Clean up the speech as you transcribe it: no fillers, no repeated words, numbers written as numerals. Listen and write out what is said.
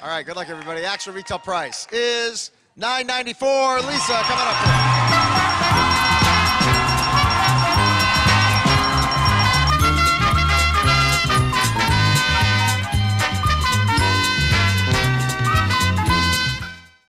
All right, good luck, everybody. Actual retail price is $9.94. Lisa, coming up here.